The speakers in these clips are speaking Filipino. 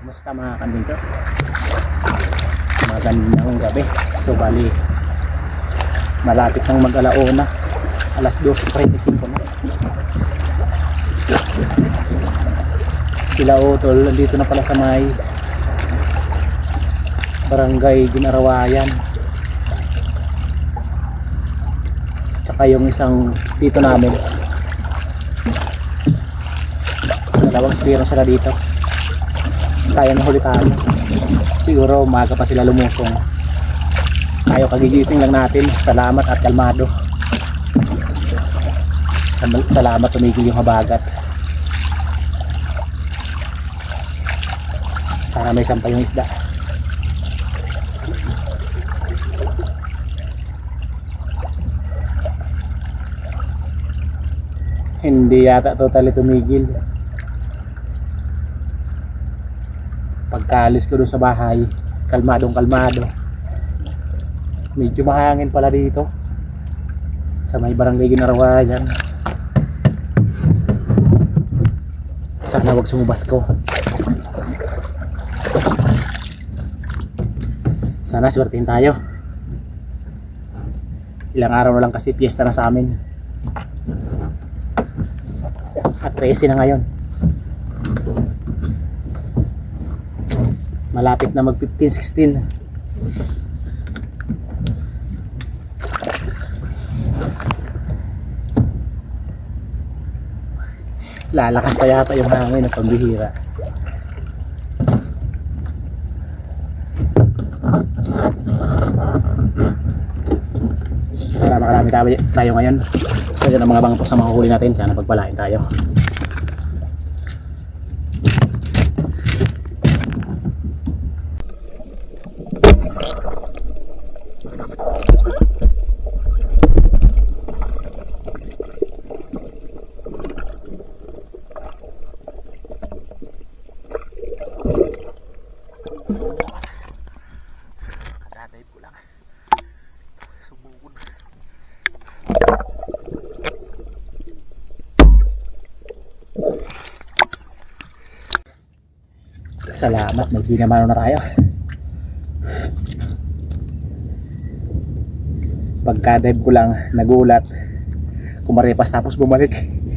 Kumusta mga kambing ko? Magandang gabi. So bali malapit nang mag-alauna, alas 12:35 na. Sila Utol nandito na pala sa may Barangay Ginarawayan. Tsaka yung isang dito namin, dalawang spiro sila dito. Kaya mahuli tayo. Siguro umaga pa sila lumusong. Tayo kagigising lang natin. Salamat at kalmado. Salamat tumigil yung habagat. Sana may sampay yung isda. Hindi yata totally tumigil. Pagkaalis ko doon sa bahay, kalmadong kalmado. Medyo mahangin pala dito sa may Barangay Ginarawayan. Sana wag sumubas ko. Sana swertihin tayo. Ilang araw na lang kasi piyesta na sa amin. At 13 na ngayon. Malapit na mag 15-16. Lalakas pa yata yung hangin ng pambihira. Sana makarami tayo ngayon. So yun ang mga bangpos na mahuhuli natin. Sana pagpalain tayo. Dive ko lang. Subukod. Salamat, may ginamano na tayo. Pagka-dive ko lang, nagulat. Kumarepas tapos bumalik.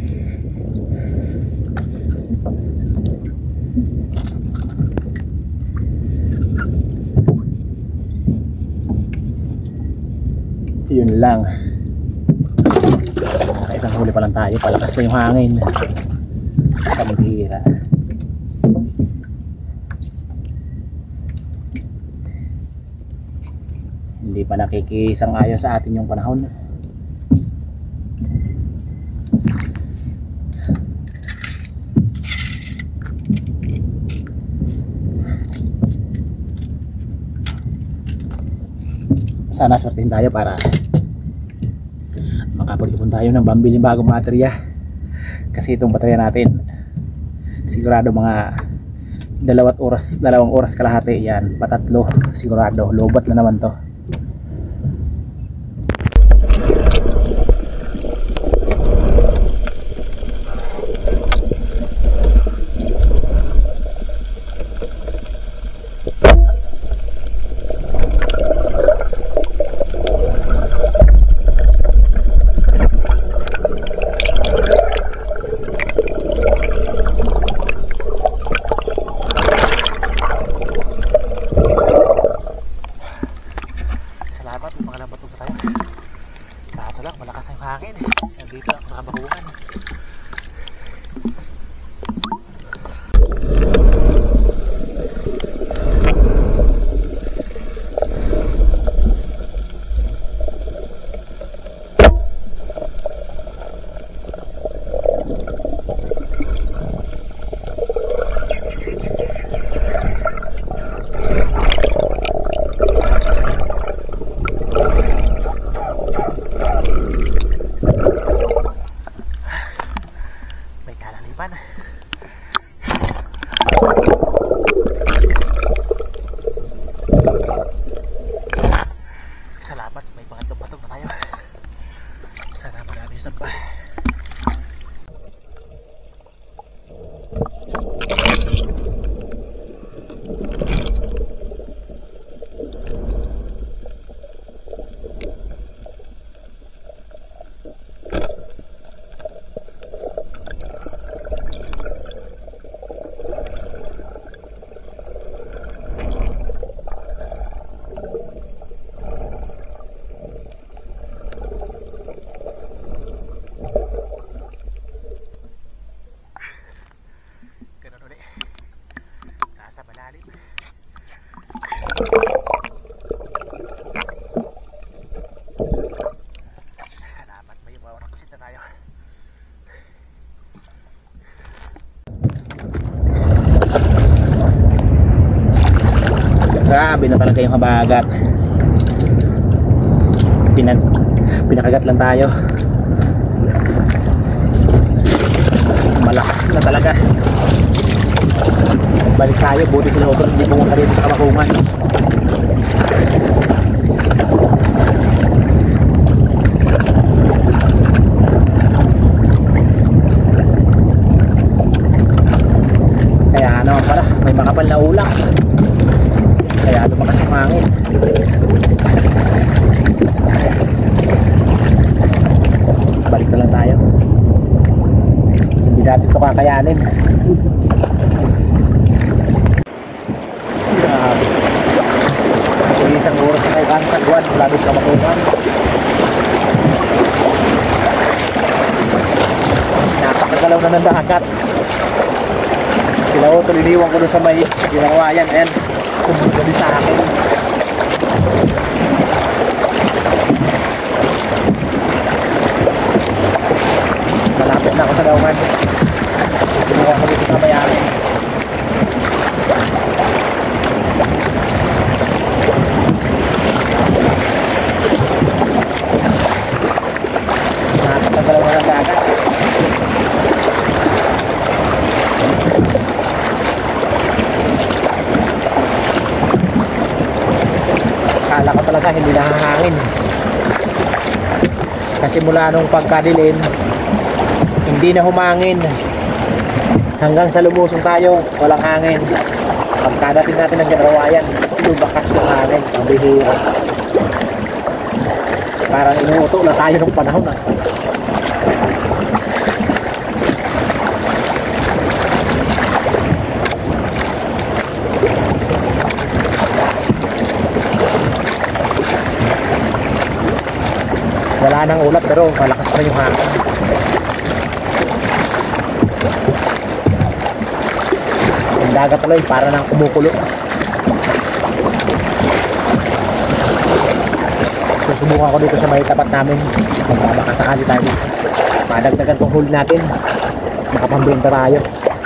Yun lang. Isang huli pa lang tayo. Palakas na yung hangin. Pambihira. Hindi pa nakikisang-ayon sa atin yung panahon. Sana swertihin tayo para makapag-ipon tayo ng pambiling bagong baterya. Kasi itong baterya natin sigurado mga 2 oras kalahati yan, patatlo sigurado. Lobat na naman to. Malakas na yung hangin. Nandito ako sa kabakuhan. Salamat, may pangatlong patog na tayo. Sana marami yung samba. na tayo. Grabe na talaga yung habagat. Pinakagat lang tayo. Malakas na talaga. Balik tayo, buti sila Otto hindi pumunta dito sa Kamakungan. Kaya naman pala, may makapal na ulang. Kaya lumakas ang hangin. Balik na lang tayo. Hindi natin ito kakayanin. Grabe. Isang oras na tayo kasagwan. Labis ka makungan. Napakagalaw na ng dagat. Sila Otto, liniwan ko doon sa may ginagawayan. Ayan, sumunod na din sa akin. Malapit na ako sa daungan. Ginawa ko dito sa bayaran. Nakakatagalaw na ng dagat. Akala ko talaga hindi nahahangin. Kasi mula nung pagkadilim, hindi na humangin. Hanggang sa lumusong tayo, walang hangin. Pagkadating natin ng Ginagawayan, lumakas yung hangin. Ang bihira. Parang inuuto na tayo ng panahon na. Wala nang ulat pero malakas pa yung hangin. Ang dagat tuloy para nang kumukulo. Susubukan ko dito sa may tapat namin. Baka sakali tayo dito. Madagdagan tong huli natin. Makapambenta tayo.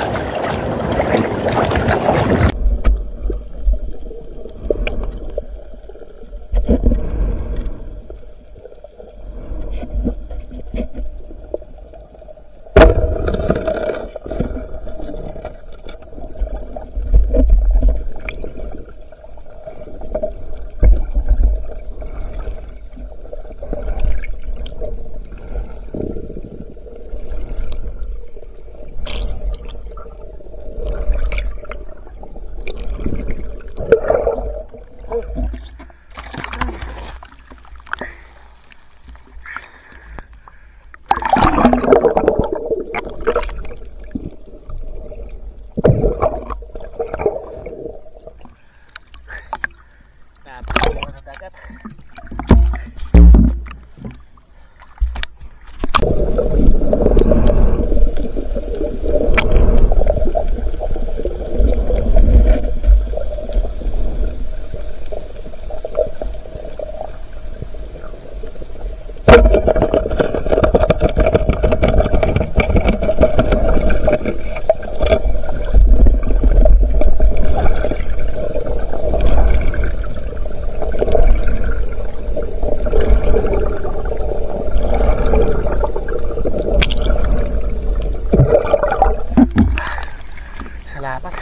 Salamat.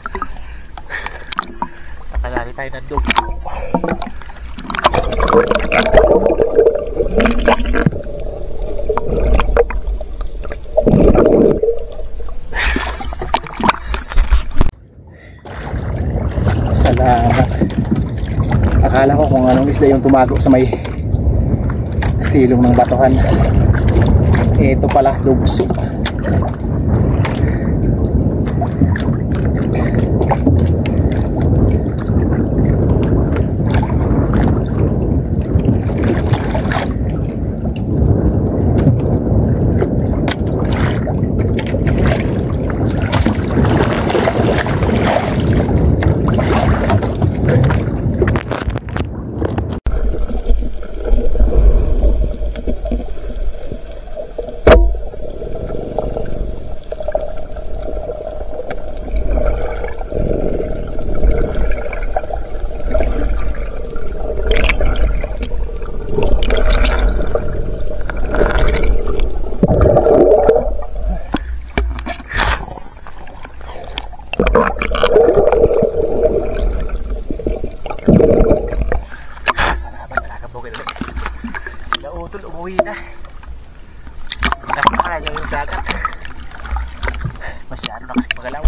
Nakalali tayo ng dog. Salamat. Akala ko kung anong isla yung tumago sa may silong ng batuhan. Ito pala, lugso. Nakakaya yung dagat. Masyado na kasi magalaw.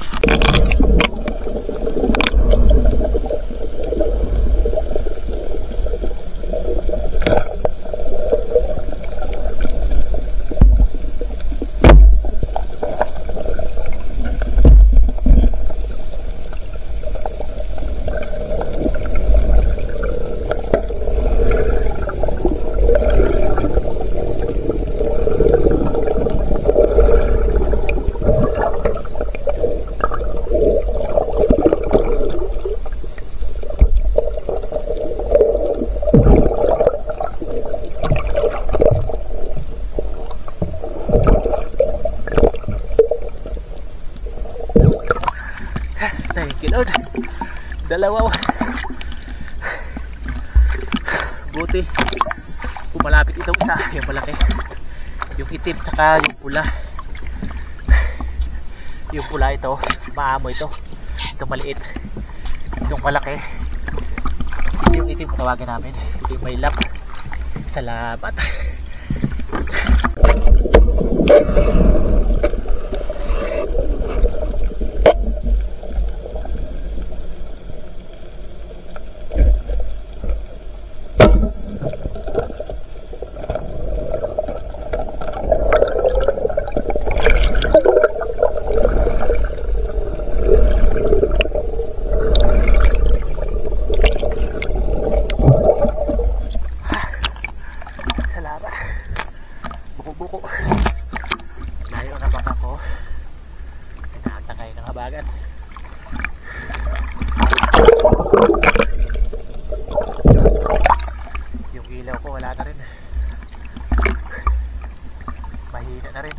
Lord, dalawa. Buti pumalapit itong isa, yung malaki, yung itim tsaka yung pula. Yung pula ito, maamo ito maliit. Yung malaki, yung itim tawagin namin, ito yung may lap. Salamat. Buko-buko. Layo na baka ko. Pinakatangay ng habagat. Yung ilaw ko wala na rin. Mahina na rin.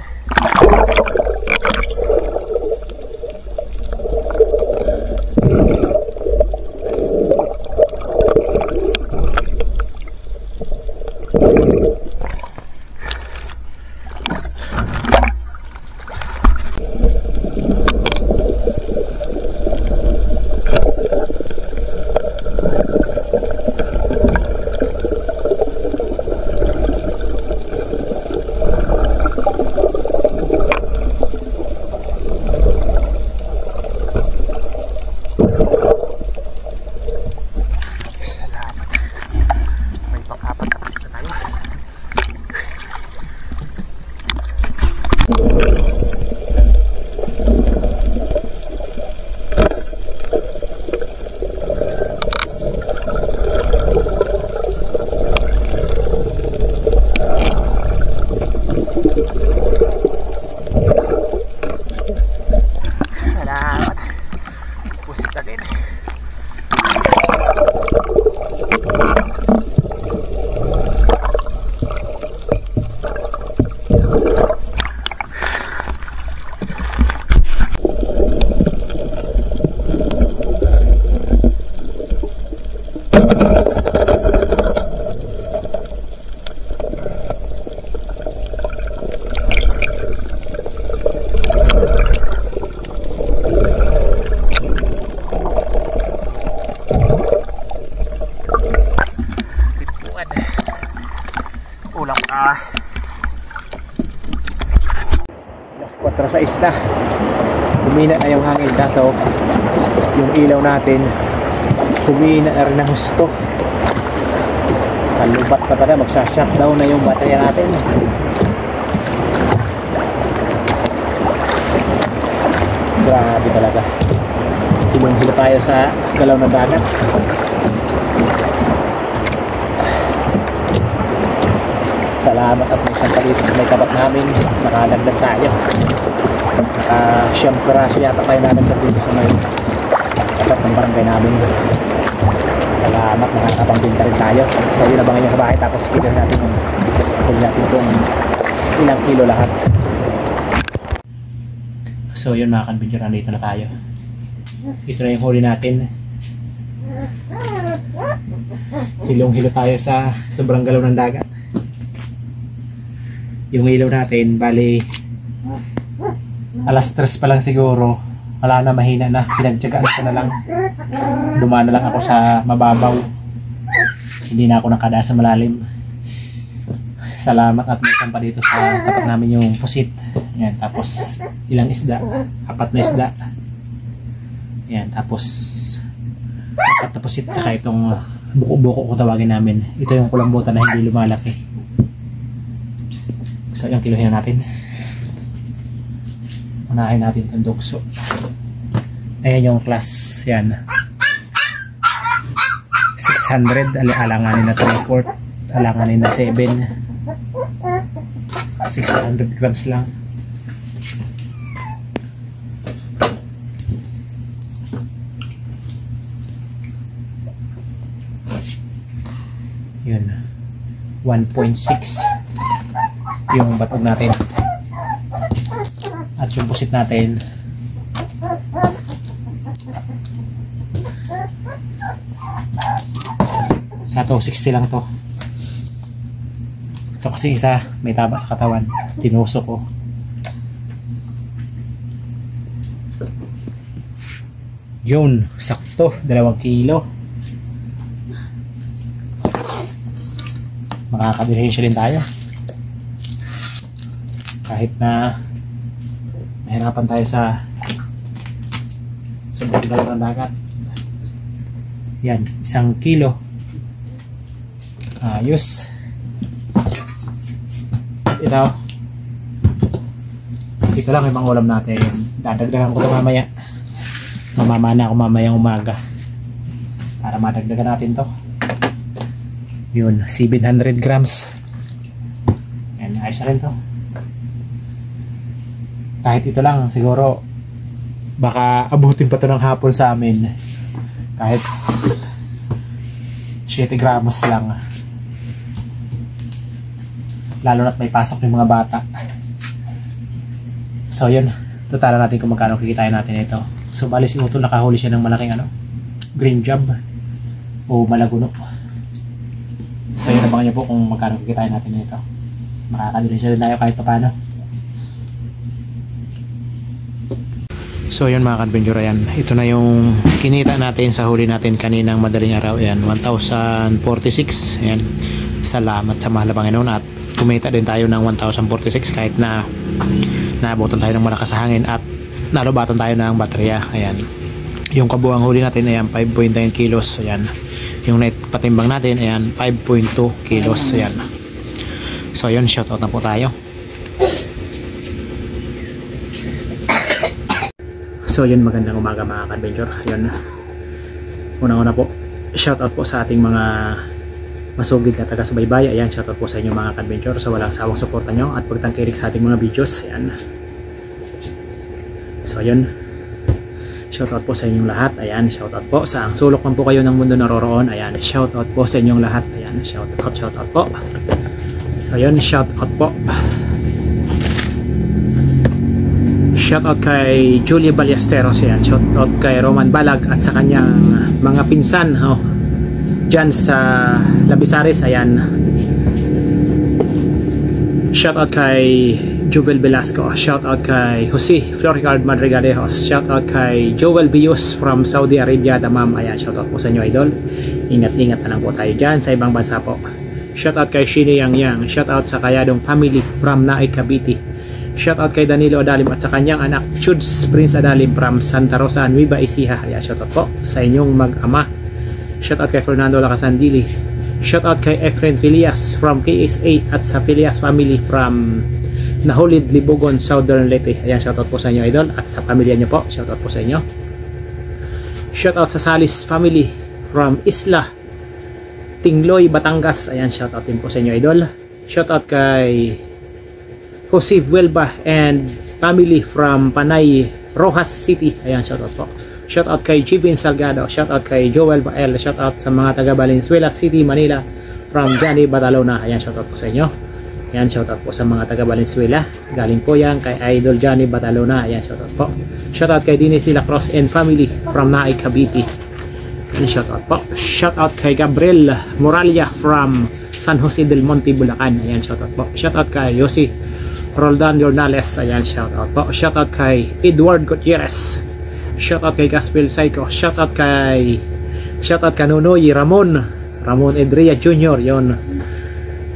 Alas 4 sa isla. Humina na yung hangin, kaso yung ilaw natin humina na rin ng husto. Kalubat pa pala, magsha-shutdown na yung baterya natin. Grabe talaga. Hilong-hilo tayo sa galaw ng dagat. Salamat at may isang palito may tabat namin, nakalagdag tayo. Siyang piraso yata tayo nalagdag dito sa may tapat ng barangay namin. Salamat, nakakapangbinta rin tayo. So yun, abangan nyo sa bahay, tapos kilo natin kung ilang kilo lahat. So yun mga kanbidyo, nandito na tayo. Ito na yung huli natin. Hilong-hilo tayo sa sobrang galaw ng dagat. Yung ilaw natin, bali alas 3 pa lang siguro, wala na, mahina na, pinagtyagaan ko na lang, dumaan na lang ako sa mababaw, hindi na ako nakadaan sa malalim. Salamat at may pa dito sa tapat namin yung pusit. Yan, tapos ilang isda, 4 na isda. Yan, tapos 4 na pusit, saka itong buko-buko kung tawagin namin. Ito yung kulambutan na hindi lumalaki. So yung kilohin natin. Unahin natin itong dukso. Ayan yung class, yan 600, alanganin na 3/4, alanganin na 7, 600 grams lang. Yun, 1.6 yung batog natin. At yung pusit natin sa 260 lang to. Ito kasi isa may taba sa katawan, tinusok ko. Yun, sakto, 2 kilo. Makakabihensya din tayo kahit na mahirapan tayo sa sunod ng dagat. Yan, 1 kilo. Ayos. Ito lang yung mga ulam natin. Dadagdagan ko ito mamaya. Mamamana ako mamayang umaga para madagdagan natin to. Yun, 700 grams. Yan, ayos na rin to. Kahit ito lang, siguro baka abutin pa to ng hapon sa amin. Kahit 7 gramos lang. Lalo na't may pasok yung mga bata. So yun, tutala natin kung magkano kikitain natin ito. So bali si Utol nakahuli siya ng malaking green job o malaguno. So yun, abangan niyo po kung magkano kikitain natin ito. Makakadili siya rin tayo kahit pa paano. So yun mga ka-adventure, yan. Ito na yung kinita natin sa huli natin kaninang madaling araw. Yan, 1,046. Yan. Salamat sa mahal na Panginoon at kumita din tayo ng 1,046 kahit na naabutan tayo ng malakas sa hangin at nalubatan tayo ng baterya. Ayan. Yung kabuang huli natin, ayan, 5.9 kilos. Ayan. Yung net patimbang natin, ayan, 5.2 kilos. Ayan. So yun, shoutout na po tayo. So yun, magandang umaga mga ka-adventure. Ayun, unang-una po, shoutout po sa ating mga masugid na taga-subaybay. Ayan, shoutout po sa inyo mga ka-adventure sa walang sawang suporta nyo at pagtangkilik sa ating mga videos. Ayan. So yun, shoutout po sa inyong lahat. Ayan, shoutout po sa ang sulok man po kayo ng mundo naroroon. Ayan, shoutout po sa inyong lahat. Ayan, shoutout po. So yun, shoutout po. Shoutout kay Julia Ballesteros, yan. Shoutout kay Roman Balag at sa kanyang mga pinsan dyan sa Labisares. Ayan. Shoutout kay Joel Velasco. Shoutout kay Jose Floricard Madrigalejos. Shoutout kay Joel Bius from Saudi Arabia, Damam. Ayan, shoutout po sa inyo, idol. Ingat-ingat na lang po tayo dyan sa ibang bansa po. Shoutout kay Shini Yang Yang. Shoutout sa Kayadong family from Naik, Cavite. Shoutout kay Danilo Adalim at sa kanyang anak Chuds Prince Adalim from Santa Rosa, Nueva Ecija. Ayan, shoutout po sa inyong mag-ama. Shoutout kay Fernando Lacasandili. Shoutout kay Efren Filias from KSA at sa Filias family from Nahulid, Libogon, Southern Leyte. Ayan, shoutout po sa inyo, idol, at sa pamilya nyo po. Shoutout po sa inyo. Shoutout sa Salis family from Isla Tingloy, Batangas. Ayan, shoutout din po sa inyo, idol. Shoutout kay Jose Vuelba and family from Panay, Rojas City. Ayan, shoutout po. Shoutout kay Jivin Salgado. Shoutout kay Joel Bael. Shoutout sa mga taga Valenzuela City, Manila from Johnny Badalona. Ayan, shoutout po sa inyo. Ayan, shoutout po sa mga taga Valenzuela. Galing po yan kay Idol Johnny Badalona. Ayan, shoutout po. Shoutout kay Dennis Lacrosse and family from Naik, Cavite. Ayan, shoutout po. Shoutout kay Gabriel Moralia from San Jose del Monte, Bulacan. Ayan, shoutout po. Shoutout kay Yossi Roldan Jornales. Ayan, shoutout po. Shoutout kay Edward Gutierrez. Shoutout kay Gaspel Psycho. Shoutout kay Nunoy Ramon Edria Jr. Yon.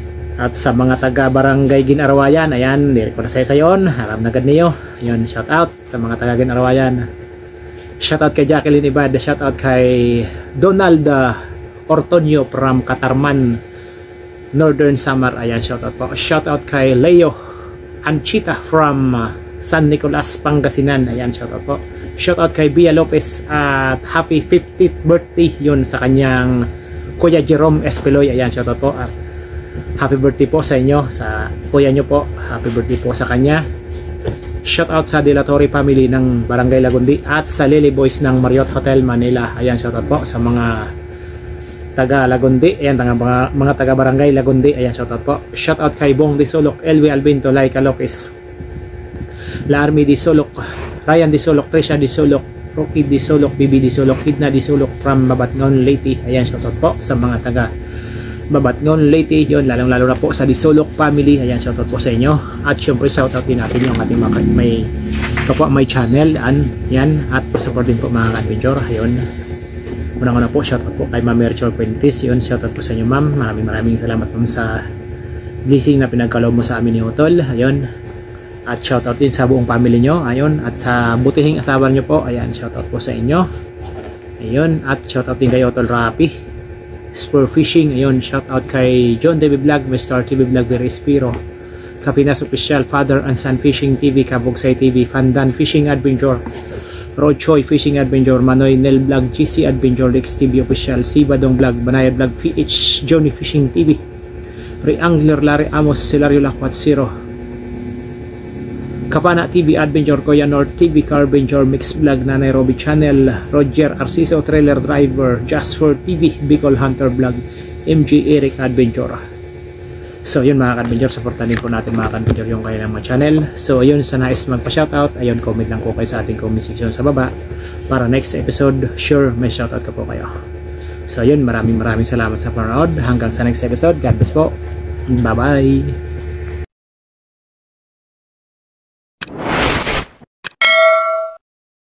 At sa mga taga Barangay Ginarawayan, ayan, diri ko na sa yon, alam na gad niyo. Yun, shout out sa mga taga Ginarawayan. Shout out kay Jacqueline Ibad, shout out kay Donald Ortonio from Katarman, Northern Samar. Ayan, shout out po. Shout out kay Leo Anchita from San Nicolas, Pangasinan. Ayan, shout out po. Shout out kay Bia Lopez at happy 50th birthday yun sa kanyang Kuya Jerome Espeloy. Ayan, shout out po. At happy birthday po sa inyo, sa kuya nyo po. Happy birthday po sa kanya. Shout out sa Dilatori family ng Barangay Lagundi at sa Lily Boys ng Marriott Hotel Manila. Ayan, shout out po sa mga taga Lagundi. Ayan, mga taga Barangay Lagundi. Ayan, shout out po. Shout out kay Bong Disolok, Elwi Albinto, Laika Lopez, La Army Disolok, Ryan Disolok, Trisha Disolok, Rocky Disolok, Bibi Disolok, Idna Disolok from Babatngon, Leyte. Ayan, shout out po sa mga taga Babatngon, Leyte. Yun, lalong lalo na po sa Disolok family. Ayan, shout out po sa inyo. At syempre shout out din natin yung ating mga may kapwa may channel. Yan, at pasupport din po mga adventure. Ayun, unang-una po shout out po kay Ma'am Merchol Quintis. Yun, shout out po sa inyo ma'am. Maraming salamat po sa blessing na pinagkaloob mo sa amin ni Utol. Ayun, at shout out din sa buong family nyo. Ayun, at sa butihing asawa nyo po. Ayan, shout out po sa inyo. Ayun, at shout out din kay Utol Rapi Spur Fishing. Ayun, shout out kay John TV Vlog, Mr. TV Vlog, Verespiro, Kapinas Official, Father and Son Fishing TV, Kabugsay TV, Fandan Fishing Adventure, Rochoy Fishing Adventure, Manoy Nel Vlog, GC Adventure, Lex TV Official, Sibadong Vlog, Banayad Vlog, PH, Johnny Fishing TV, Re-Angler, Larry Amos, Silario Lakwat Zero, Kapana TV Adventure, Koya North TV, Carventure, Mix Vlog, Nanay Robbie Channel, Roger Arciso Trailer Driver, Jasper TV, Bicol Hunter Vlog, MJ Eric Adventure. So yun mga ka-adventure, supportan din po natin mga ka-adventure yung kanilang mga channel. So yun, sa nais magpa-shoutout, ayun, comment lang po kayo sa ating comment section sa baba para next episode, sure may shoutout ka po kayo. So yun, maraming salamat sa panonood. Hanggang sa next episode, God bless po. Bye bye.